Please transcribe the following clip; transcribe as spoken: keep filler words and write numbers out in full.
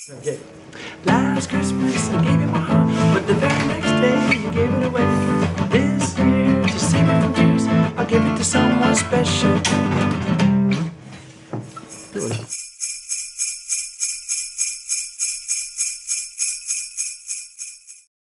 Okay. Last Christmas I gave you my heart, but the very next day you gave it away. This year, to save it from tears, I'll give it to someone special.